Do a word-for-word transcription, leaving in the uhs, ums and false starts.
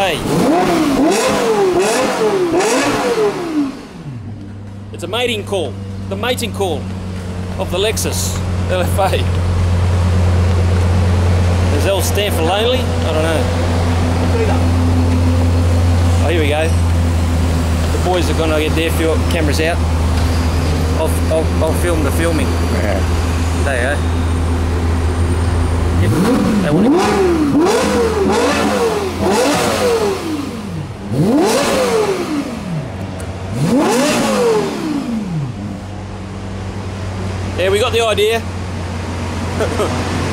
A. It's a mating call, the mating call of the Lexus L F A. Does L stand for lonely? I don't know. Oh, here we go. The boys are going to get their cameras out. I'll, I'll, I'll film the filming. Yeah. There you go. Yep. They want it. Yeah, we got the idea.